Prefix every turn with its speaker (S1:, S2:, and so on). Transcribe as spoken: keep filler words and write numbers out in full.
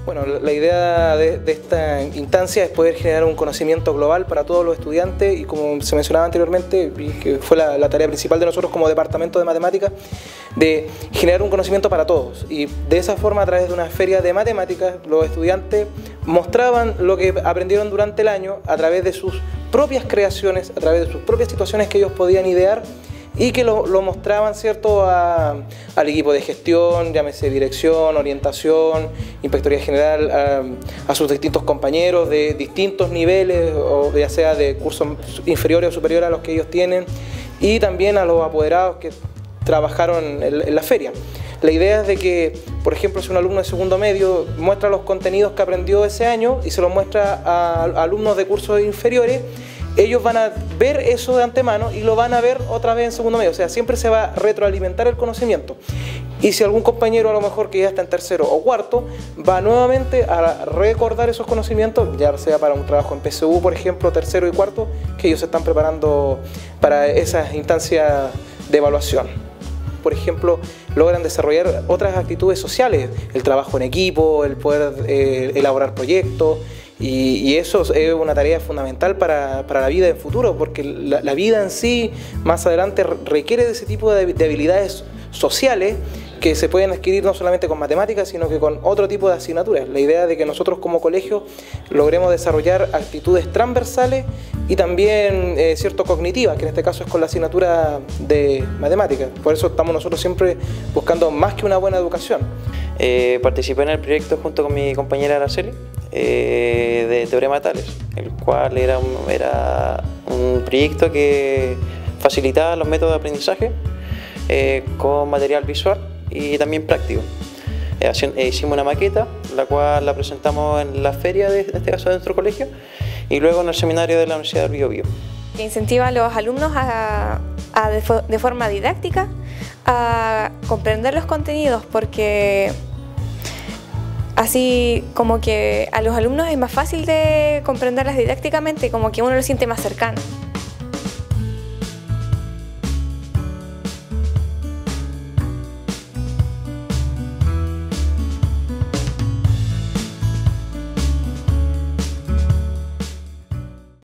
S1: Bueno, la idea de, de esta instancia es poder generar un conocimiento global para todos los estudiantes y, como se mencionaba anteriormente, y que fue la, la tarea principal de nosotros como departamento de matemáticas, de generar un conocimiento para todos. Y de esa forma, a través de una feria de matemáticas, los estudiantes mostraban lo que aprendieron durante el año a través de sus propias creaciones, a través de sus propias situaciones que ellos podían idear, y que lo, lo mostraban, ¿cierto?, a, al equipo de gestión, llámese dirección, orientación, inspectoría general, a, a sus distintos compañeros de distintos niveles, o ya sea de cursos inferiores o superiores a los que ellos tienen, y también a los apoderados que trabajaron en, en la feria. La idea es de que, por ejemplo, si un alumno de segundo medio muestra los contenidos que aprendió ese año y se los muestra a, a alumnos de cursos inferiores, ellos van a ver eso de antemano y lo van a ver otra vez en segundo medio. O sea, siempre se va a retroalimentar el conocimiento. Y si algún compañero a lo mejor que ya está en tercero o cuarto, va nuevamente a recordar esos conocimientos, ya sea para un trabajo en P S U, por ejemplo, tercero y cuarto, que ellos se están preparando para esas instancias de evaluación. Por ejemplo, logran desarrollar otras actitudes sociales, el trabajo en equipo, el poder eh, elaborar proyectos, y, y eso es una tarea fundamental para, para la vida en futuro, porque la, la vida en sí, más adelante, requiere de ese tipo de, de habilidades sociales que se pueden adquirir no solamente con matemáticas, sino que con otro tipo de asignaturas. La idea de que nosotros como colegio logremos desarrollar actitudes transversales y también eh, cierto cognitivas, que en este caso es con la asignatura de matemáticas. Por eso estamos nosotros siempre buscando más que una buena educación.
S2: Eh, participé en el proyecto junto con mi compañera Araceli eh, de Teorema de Tales, el cual era un, era un proyecto que facilitaba los métodos de aprendizaje eh, con material visual y también práctico. Eh, hicimos una maqueta, la cual la presentamos en la feria, de, en este caso de nuestro colegio, y luego en el seminario de la Universidad del Biobío.
S3: Incentiva a los alumnos a, a de, de forma didáctica a comprender los contenidos, porque así como que a los alumnos es más fácil de comprenderlas didácticamente, como que uno lo siente más cercano.